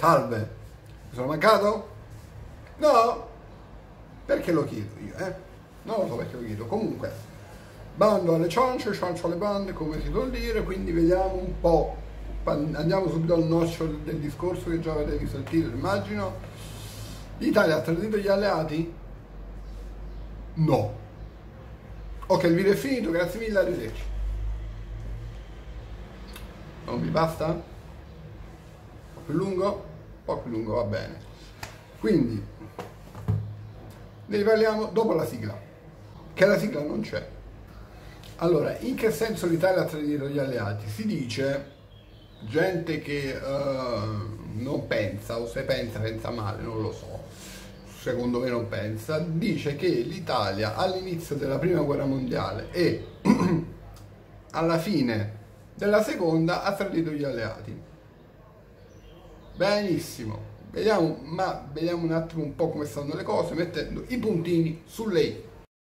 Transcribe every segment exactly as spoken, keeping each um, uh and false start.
Salve, mi sono mancato? No? Perché lo chiedo io, eh? Non lo so perché lo chiedo. Comunque, bando alle ciance, ciancio alle bande, come si vuol dire, quindi vediamo un po'. Andiamo subito al nocciolo del discorso che già avete visto il titolo, immagino. L'Italia ha tradito gli alleati? No. Ok, il video è finito, grazie mille, arrivederci. Non vi basta? Un po' più lungo? Un po' più lungo, va bene. Quindi, ne riparliamo dopo la sigla, che la sigla non c'è. Allora, in che senso l'Italia ha tradito gli alleati? Si dice, gente che uh, non pensa, o se pensa, pensa male, non lo so, secondo me non pensa, dice che l'Italia all'inizio della prima guerra mondiale e alla fine della seconda ha tradito gli alleati. Benissimo, vediamo, ma vediamo un attimo un po' come stanno le cose, mettendo i puntini sulle i.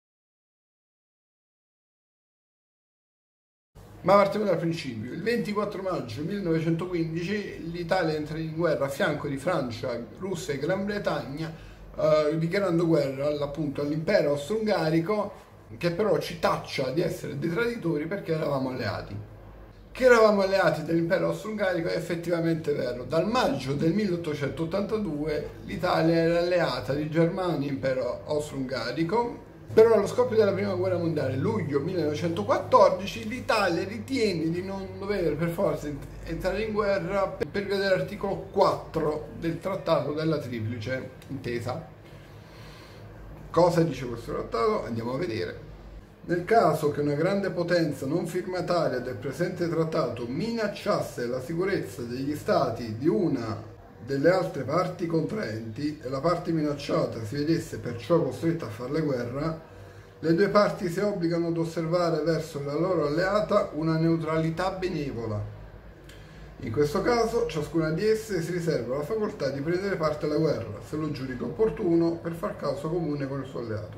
Ma partiamo dal principio. Il ventiquattro maggio millenovecentoquindici l'Italia entra in guerra a fianco di Francia, Russia e Gran Bretagna, eh, dichiarando guerra appunto all'impero austro-ungarico, che però ci taccia di essere dei traditori perché eravamo alleati. Che eravamo alleati dell'impero austro-ungarico è effettivamente vero. Dal maggio del milleottocentottantadue l'Italia era alleata di Germania e impero austro-ungarico. Però allo scoppio della prima guerra mondiale, luglio millenovecentoquattordici, l'Italia ritiene di non dover per forza entrare in guerra per via dell'articolo quattro del Trattato della Triplice Intesa. Cosa dice questo trattato? Andiamo a vedere. Nel caso che una grande potenza non firmataria del presente trattato minacciasse la sicurezza degli stati di una delle altre parti contraenti e la parte minacciata si vedesse perciò costretta a farle guerra, le due parti si obbligano ad osservare verso la loro alleata una neutralità benevola. In questo caso, ciascuna di esse si riserva la facoltà di prendere parte alla guerra, se lo giudica opportuno, per far causa comune con il suo alleato.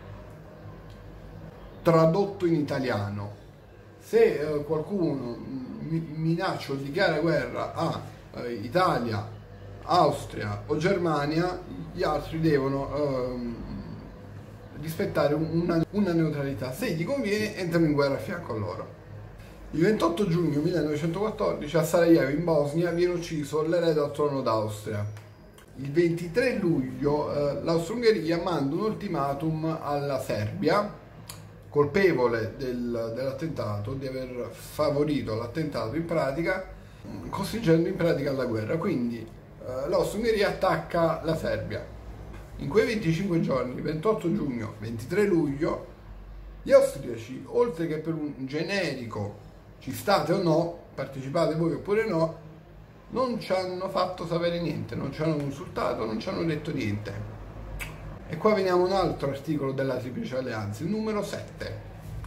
Tradotto in italiano, se eh, qualcuno minaccia o dichiara guerra a eh, Italia, Austria o Germania, gli altri devono ehm, rispettare una, una neutralità. Se gli conviene, entrano in guerra a fianco a loro. Il ventotto giugno millenovecentoquattordici a Sarajevo, in Bosnia, viene ucciso l'erede al trono d'Austria. Il ventitré luglio eh, l'Austro-Ungheria manda un ultimatum alla Serbia, colpevole del, dell'attentato, di aver favorito l'attentato in pratica, costringendo in pratica alla guerra. Quindi l'Austro-Ungheria attacca la Serbia. In quei venticinque giorni, ventotto giugno, ventitré luglio, gli austriaci, oltre che per un generico ci state o no, partecipate voi oppure no, non ci hanno fatto sapere niente, non ci hanno consultato, non ci hanno detto niente. E qua veniamo a un altro articolo della Triplice Alleanza, il numero sette.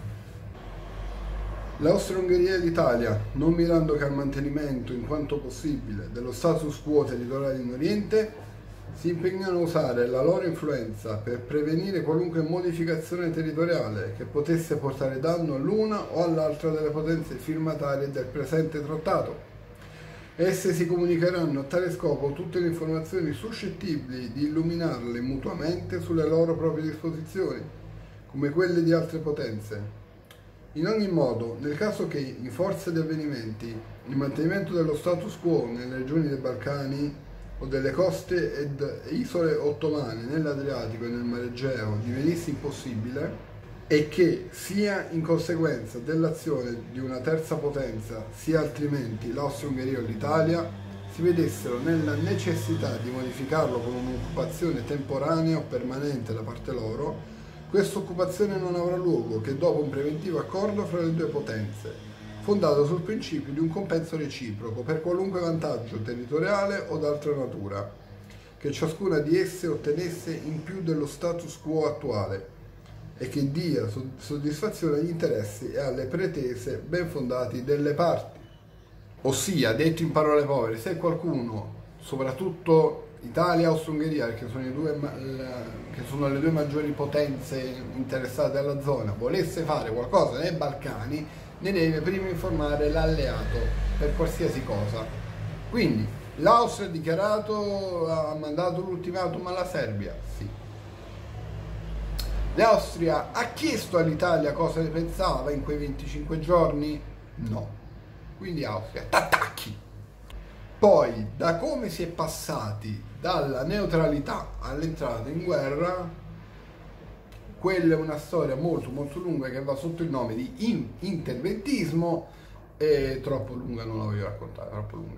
L'Austro-Ungheria e l'Italia, non mirando che al mantenimento, in quanto possibile, dello status quo territoriale in Oriente, si impegnano a usare la loro influenza per prevenire qualunque modificazione territoriale che potesse portare danno all'una o all'altra delle potenze firmatarie del presente trattato. Esse si comunicheranno a tale scopo tutte le informazioni suscettibili di illuminarle mutuamente sulle loro proprie disposizioni, come quelle di altre potenze. In ogni modo, nel caso che, in forza di avvenimenti, il mantenimento dello status quo nelle regioni dei Balcani o delle coste ed isole ottomane nell'Adriatico e nel Mar Egeo divenisse impossibile, e che, sia in conseguenza dell'azione di una terza potenza, sia altrimenti l'Austro-Ungheria o l'Italia, si vedessero nella necessità di modificarlo con un'occupazione temporanea o permanente da parte loro, questa occupazione non avrà luogo che dopo un preventivo accordo fra le due potenze, fondato sul principio di un compenso reciproco per qualunque vantaggio territoriale o d'altra natura, che ciascuna di esse ottenesse in più dello status quo attuale, e che dia soddisfazione agli interessi e alle pretese ben fondati delle parti. Ossia, detto in parole povere, se qualcuno, soprattutto Italia e Austro-Ungheria, che sono, i due, che sono le due maggiori potenze interessate alla zona, volesse fare qualcosa nei Balcani, ne deve prima informare l'alleato per qualsiasi cosa. Quindi L'Austria ha dichiarato, ha mandato l'ultimatum alla Serbia? Sì. L'Austria ha chiesto all'Italia cosa ne pensava in quei venticinque giorni? No. Quindi Austria, t'attacchi! Poi, da come si è passati dalla neutralità all'entrata in guerra, quella è una storia molto molto lunga che va sotto il nome di in- interventismo e troppo lunga, non la voglio raccontare, troppo lunga.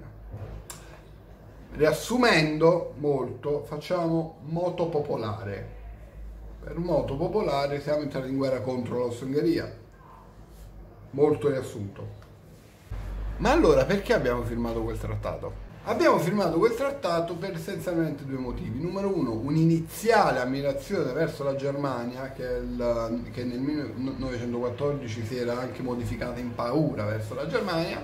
Riassumendo molto, facciamo moto popolare. Per moto popolare siamo entrati in guerra contro l'Austria-Ungheria. Molto riassunto. Ma allora perché abbiamo firmato quel trattato? Abbiamo firmato quel trattato per essenzialmente due motivi. Numero uno, un'iniziale ammirazione verso la Germania, che, il, che nel millenovecentoquattordici si era anche modificata in paura verso la Germania,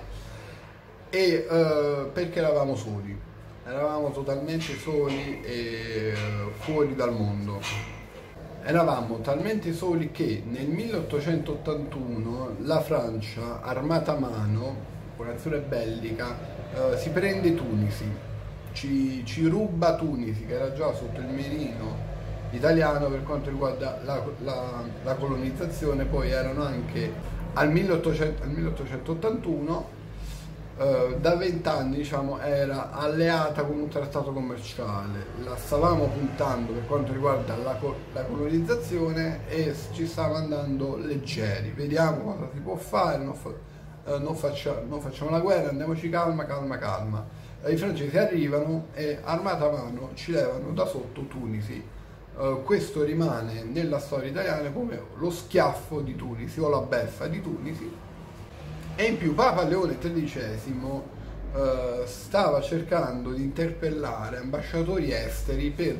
e eh, perché eravamo soli. Eravamo totalmente soli e fuori dal mondo. Eravamo talmente soli che nel milleottocentottantuno la Francia, armata a mano, con azione bellica, eh, si prende Tunisi, ci, ci ruba Tunisi, che era già sotto il mirino italiano per quanto riguarda la, la, la colonizzazione. Poi erano anche al, milleottocento, al milleottocentottantuno, eh, da vent'anni diciamo, era alleata con un trattato commerciale. La stavamo puntando per quanto riguarda la, la colonizzazione e ci stava andando leggeri. Vediamo cosa si può fare, non fa, Uh, non, faccia, non facciamo la guerra, andiamoci calma, calma, calma. Uh, I francesi arrivano e armata a mano ci levano da sotto Tunisi. Uh, questo rimane nella storia italiana come lo schiaffo di Tunisi o la beffa di Tunisi. E in più Papa Leone tredicesimo uh, stava cercando di interpellare ambasciatori esteri per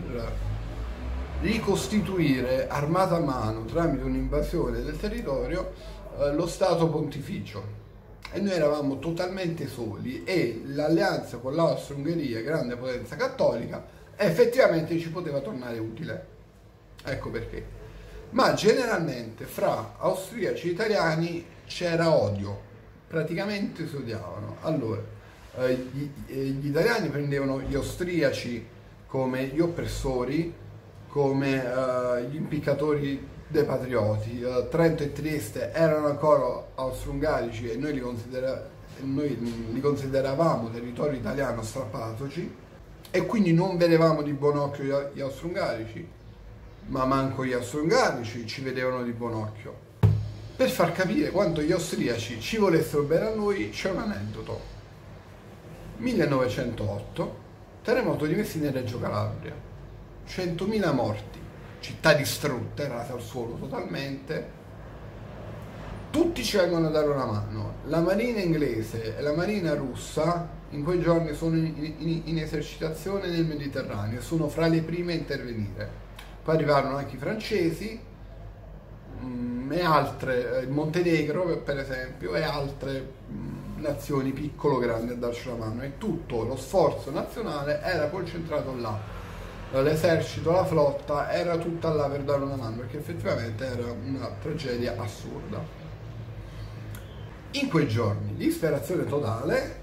ricostituire armata a mano tramite un'invasione del territorio uh, lo Stato Pontificio. E noi eravamo totalmente soli e l'alleanza con l'Austria-Ungheria, grande potenza cattolica, effettivamente ci poteva tornare utile. Ecco perché. Ma generalmente fra austriaci e italiani c'era odio, praticamente si odiavano. Allora, eh, gli, gli italiani prendevano gli austriaci come gli oppressori, come eh, gli impiccatori dei patrioti. uh, Trento e Trieste erano ancora austro-ungarici e noi li, considera- noi li consideravamo territorio italiano strappatoci, e quindi non vedevamo di buon occhio gli austro-ungarici, ma manco gli austro-ungarici ci vedevano di buon occhio. Per far capire quanto gli austriaci ci volessero bene a noi c'è un aneddoto. millenovecentootto, terremoto di Messina e Reggio Calabria, centomila morti, città distrutte, rase al suolo totalmente. Tutti ci vengono a dare una mano. La marina inglese e la marina russa in quei giorni sono in, in, in esercitazione nel Mediterraneo e sono fra le prime a intervenire. Poi arrivarono anche i francesi mh, e altre, il Montenegro per esempio, e altre mh, nazioni piccolo-grandi a darci la mano, e tutto lo sforzo nazionale era concentrato là. L'esercito, la flotta era tutta là per dare una mano, perché effettivamente era una tragedia assurda. In quei giorni, disperazione totale,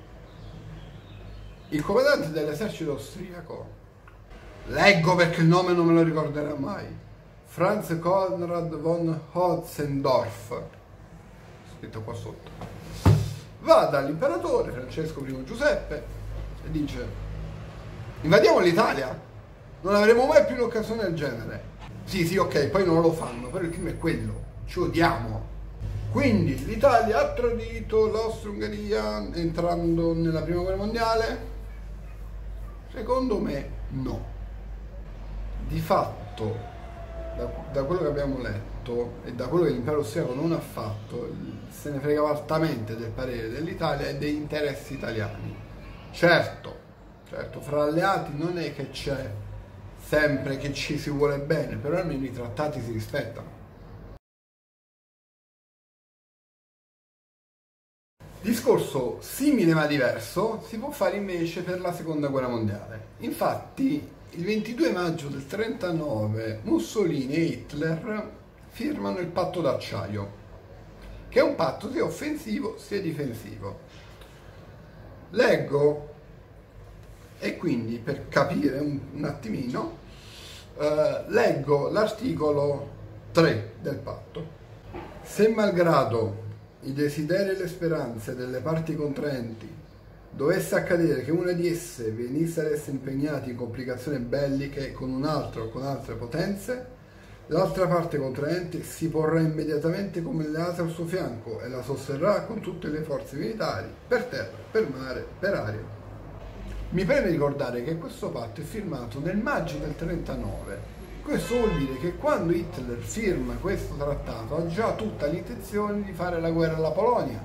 il comandante dell'esercito austriaco, leggo perché il nome non me lo ricorderà mai, Franz Conrad von Hotzendorf, scritto qua sotto, va dall'imperatore Francesco I Giuseppe e dice: invadiamo l'Italia, non avremo mai più un'occasione del genere. Sì, sì, ok, poi non lo fanno, però il clima è quello, ci odiamo. Quindi l'Italia ha tradito l'Austria-Ungheria entrando nella prima guerra mondiale? Secondo me no. Di fatto, da, da quello che abbiamo letto e da quello che l'impero austriaco non ha fatto, se ne fregava altamente del parere dell'Italia e degli interessi italiani. Certo, certo, fra alleati non è che c'è sempre che ci si vuole bene, però almeno i trattati si rispettano. Discorso simile ma diverso si può fare invece per la seconda guerra mondiale. Infatti il ventidue maggio del trentanove Mussolini e Hitler firmano il patto d'acciaio, che è un patto sia offensivo sia difensivo. Leggo E quindi, per capire un, un attimino, eh, leggo l'articolo tre del patto. Se malgrado i desideri e le speranze delle parti contraenti dovesse accadere che una di esse venisse ad essere impegnata in complicazioni belliche con un'altra o con altre potenze, l'altra parte contraente si porrà immediatamente come alleata al suo fianco e la sosterrà con tutte le forze militari, per terra, per mare, per aria. Mi preme ricordare che questo patto è firmato nel maggio del trentanove. Questo vuol dire che quando Hitler firma questo trattato ha già tutta l'intenzione di fare la guerra alla Polonia.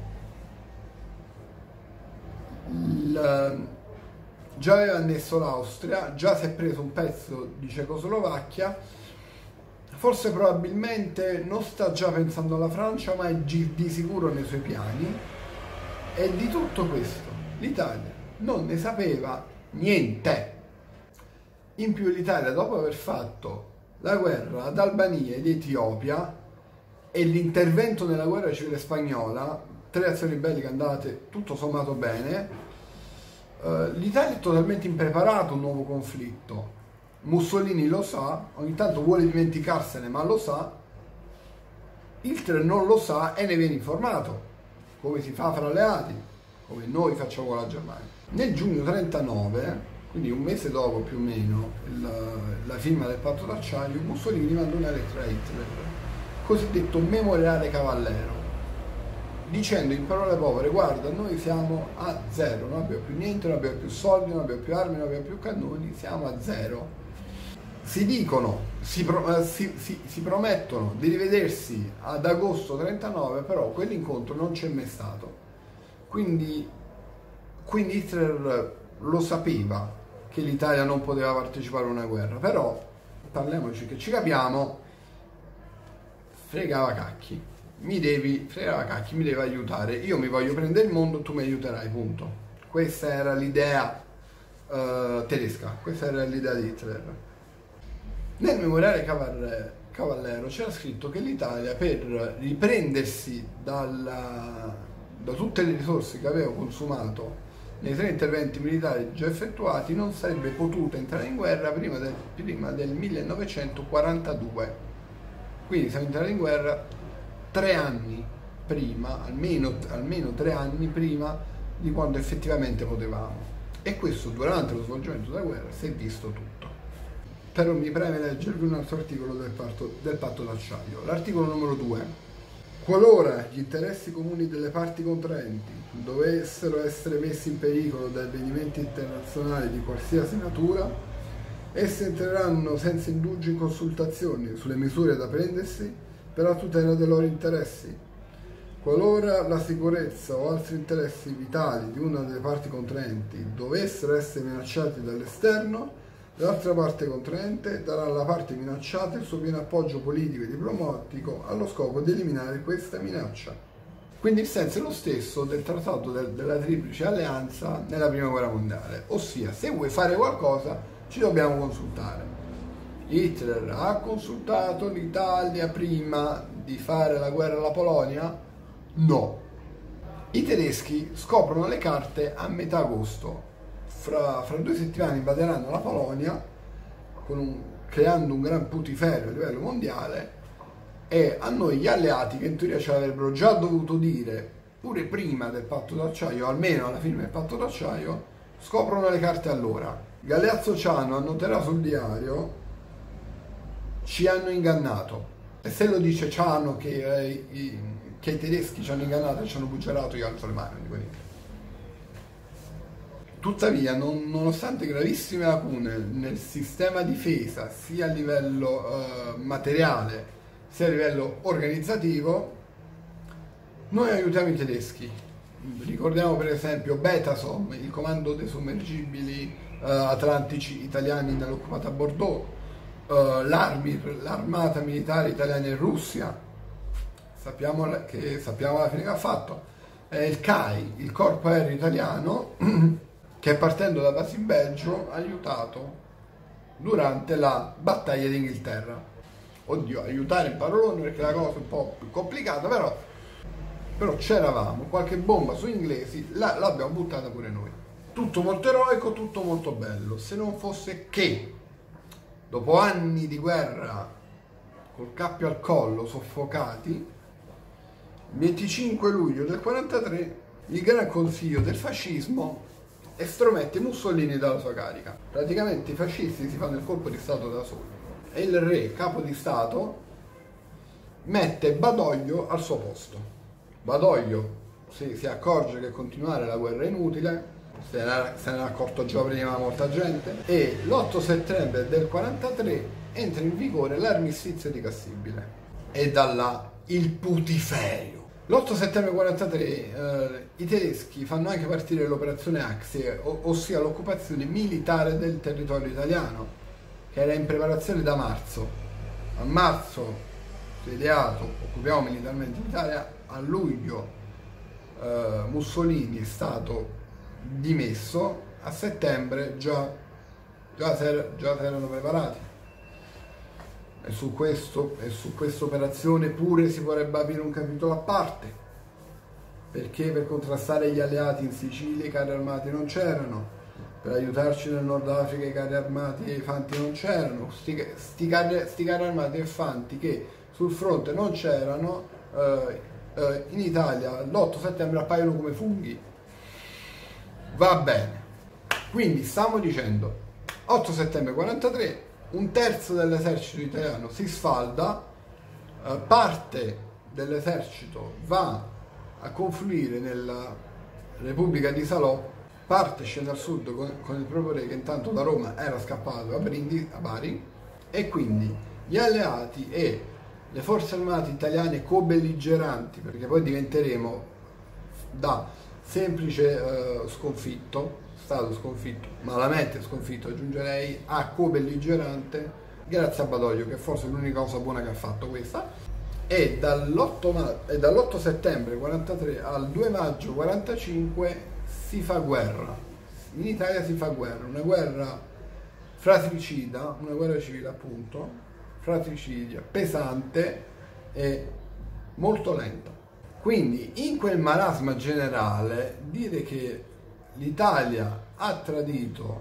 Il, già aveva annesso l'Austria, già si è preso un pezzo di Cecoslovacchia. Forse probabilmente non sta già pensando alla Francia, ma è di sicuro nei suoi piani. E di tutto questo l'Italia non ne sapeva niente. In più l'Italia, dopo aver fatto la guerra ad Albania ed Etiopia e l'intervento nella guerra civile spagnola, tre azioni belliche andate tutto sommato bene, eh, l'Italia è totalmente impreparata a un nuovo conflitto. Mussolini lo sa, ogni tanto vuole dimenticarsene, ma lo sa. Hitler non lo sa e ne viene informato, come si fa fra alleati, come noi facciamo con la Germania. Nel giugno trentanove, quindi un mese dopo più o meno il, la firma del patto d'acciaio, Mussolini manda una lettera a Hitler, cosiddetto memoriale cavallero, dicendo in parole povere: guarda, noi siamo a zero, non abbiamo più niente, non abbiamo più soldi, non abbiamo più armi, non abbiamo più cannoni, siamo a zero. Si dicono, si, pro, si, si, si promettono di rivedersi ad agosto trentanove, però quell'incontro non c'è mai stato. Quindi, quindi Hitler lo sapeva che l'Italia non poteva partecipare a una guerra, però, parliamoci che ci capiamo, fregava cacchi, mi devi, fregava cacchi, mi devi aiutare, io mi voglio prendere il mondo, tu mi aiuterai, punto. Questa era l'idea uh, tedesca, questa era l'idea di Hitler. Nel memoriale cavallero c'era scritto che l'Italia, per riprendersi dalla, da tutte le risorse che aveva consumato nei tre interventi militari già effettuati, non sarebbe potuta entrare in guerra prima del, prima del millenovecentoquarantadue. Quindi siamo entrati in guerra tre anni prima, almeno, almeno tre anni prima di quando effettivamente potevamo. E questo durante lo svolgimento della guerra si è visto tutto. Però mi preme leggervi un altro articolo del patto, del patto d'acciaio, l'articolo numero due. Qualora gli interessi comuni delle parti contraenti dovessero essere messi in pericolo da avvenimenti internazionali di qualsiasi natura, esse entreranno senza indugio in consultazioni sulle misure da prendersi per la tutela dei loro interessi. Qualora la sicurezza o altri interessi vitali di una delle parti contraenti dovessero essere minacciati dall'esterno, l'altra parte contraente darà alla parte minacciata il suo pieno appoggio politico e diplomatico allo scopo di eliminare questa minaccia. Quindi il senso è lo stesso del trattato del, della Triplice Alleanza nella Prima Guerra Mondiale, ossia se vuoi fare qualcosa ci dobbiamo consultare. Hitler ha consultato l'Italia prima di fare la guerra alla Polonia? No. I tedeschi scoprono le carte a metà agosto. Fra, fra due settimane invaderanno la Polonia, con un, creando un gran putiferio a livello mondiale, e a noi gli alleati, che in teoria ce l'avrebbero già dovuto dire pure prima del patto d'acciaio, almeno alla fine del patto d'acciaio, scoprono le carte allora. Galeazzo Ciano annoterà sul diario: ci hanno ingannato. E se lo dice Ciano che, eh, i, che i tedeschi ci hanno ingannato e ci hanno buggerato, io alzo le mani di quelli. Tuttavia, non, nonostante gravissime lacune nel sistema difesa, sia a livello eh, materiale sia a livello organizzativo, noi aiutiamo i tedeschi. Ricordiamo per esempio Betasom, il comando dei sommergibili eh, atlantici italiani nell'occupata Bordeaux, eh, l'Armir, l'armata militare italiana in Russia, sappiamo che sappiamo alla fine che ha fatto, eh, il C A I, il corpo aereo italiano, che partendo da base in Belgio ha aiutato durante la battaglia d'Inghilterra. Oddio, aiutare in parolone perché la cosa è un po' più complicata, però, però c'eravamo, qualche bomba sui inglesi l'abbiamo buttata pure noi. tutto molto eroico, tutto molto bello, se non fosse che dopo anni di guerra col cappio al collo, soffocati, il venticinque luglio del quarantatré il Gran Consiglio del Fascismo estromette Mussolini dalla sua carica. Praticamente i fascisti si fanno il colpo di Stato da soli e il re, capo di Stato, mette Badoglio al suo posto. Badoglio si, si accorge che continuare la guerra è inutile, se ne, se ne è accorto già prima molta gente, e l'otto settembre del quarantatré entra in vigore l'armistizio di Cassibile e da là il putiferio. L'otto settembre quarantatré eh, i tedeschi fanno anche partire l'operazione Axie, ossia l'occupazione militare del territorio italiano, che era in preparazione da marzo. A marzo si è ideato, occupiamo militarmente l'Italia, a luglio eh, Mussolini è stato dimesso, a settembre già, già, si già si erano preparati. E su questo e su questa operazione pure si vorrebbe aprire un capitolo a parte, perché per contrastare gli alleati in Sicilia i carri armati non c'erano, per aiutarci nel Nord Africa i carri armati e i fanti non c'erano, sti, sti, carri, sti carri armati e fanti che sul fronte non c'erano, eh, eh, in Italia l'otto settembre appaiono come funghi. Va bene, quindi stiamo dicendo otto settembre quarantatré, un terzo dell'esercito italiano si sfalda, eh, parte dell'esercito va a confluire nella Repubblica di Salò, parte scende al sud con, con il proprio re che intanto da Roma era scappato a, Brindisi, a Bari, e quindi gli alleati e le forze armate italiane co-belligeranti, perché poi diventeremo da semplice eh, sconfitto, stato sconfitto, malamente sconfitto aggiungerei, a co-belligerante, grazie a Badoglio, che forse è l'unica cosa buona che ha fatto questa, e dall'otto settembre quarantatré al due maggio quarantacinque si fa guerra, in Italia si fa guerra, una guerra fratricida, una guerra civile appunto, fratricidia, pesante e molto lenta. Quindi in quel marasma generale dire che l'Italia ha tradito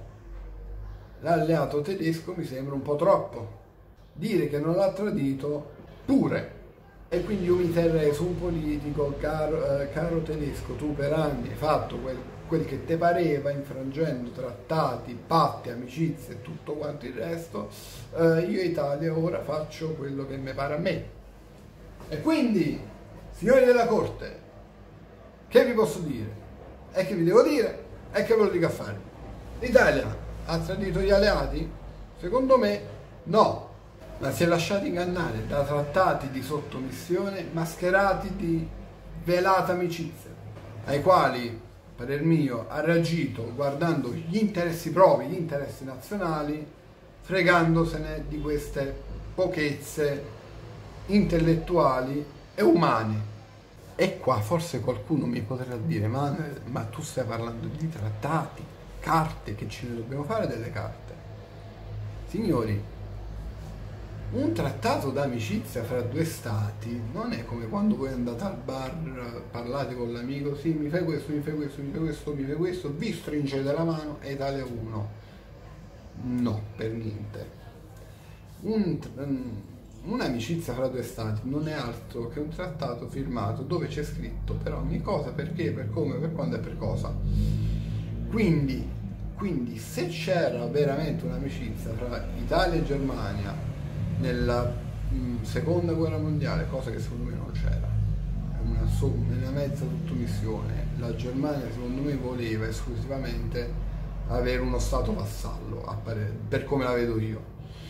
l'alleato tedesco mi sembra un po' troppo. Dire che non l'ha tradito pure. E quindi io mi terrei su un politico, caro, eh, caro tedesco, tu per anni hai fatto quel, quel che te pareva, infrangendo trattati, patti, amicizie e tutto quanto il resto, eh, io Italia ora faccio quello che mi pare a me. E quindi, signori della corte, che vi posso dire? E che vi devo dire? E che ve lo dico a fare? L'Italia ha tradito gli alleati? Secondo me no, ma si è lasciati ingannare da trattati di sottomissione mascherati di velata amicizia, ai quali, a parer mio, ha reagito guardando gli interessi propri, gli interessi nazionali, fregandosene di queste pochezze intellettuali e umane. E qua forse qualcuno mi potrà dire, ma, ma tu stai parlando di trattati, carte, che ce ne dobbiamo fare delle carte? Signori, un trattato d'amicizia fra due stati non è come quando voi andate al bar, parlate con l'amico, sì, mi fai questo, mi fai questo, mi fai questo, mi fai questo, vi stringete la mano e Italia uno. No, per niente. Un, un'amicizia fra due stati non è altro che un trattato firmato dove c'è scritto per ogni cosa, perché, per come, per quando e per cosa. Quindi, quindi se c'era veramente un'amicizia fra Italia e Germania nella mh, seconda guerra mondiale, cosa che secondo me non c'era, una, so, una mezza sottomissione, la Germania secondo me voleva esclusivamente avere uno stato vassallo, a parere, per come la vedo io,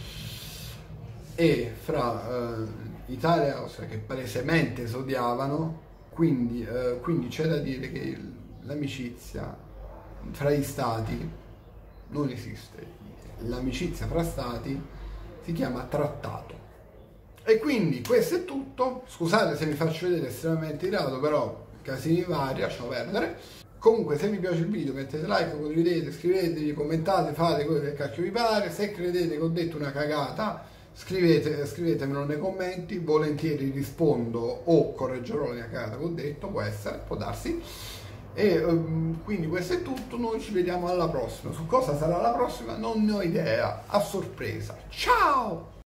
e fra eh, Italia e Austria che palesemente si odiavano, quindi, eh, quindi c'è da dire che l'amicizia fra gli stati non esiste, l'amicizia fra stati si chiama trattato. E quindi questo è tutto. Scusate se mi faccio vedere estremamente irato, però casini vari, lasciamo perdere. Comunque se vi piace il video mettete like, condividete, scrivetevi, commentate, fate quello che cacchio vi pare. Se credete che ho detto una cagata, scrivete, scrivetemelo nei commenti, volentieri rispondo o correggerò la mia cagata che ho detto, può essere, può darsi. E um, quindi questo è tutto, noi ci vediamo alla prossima. Su cosa sarà la prossima non ne ho idea, a sorpresa. Ciao!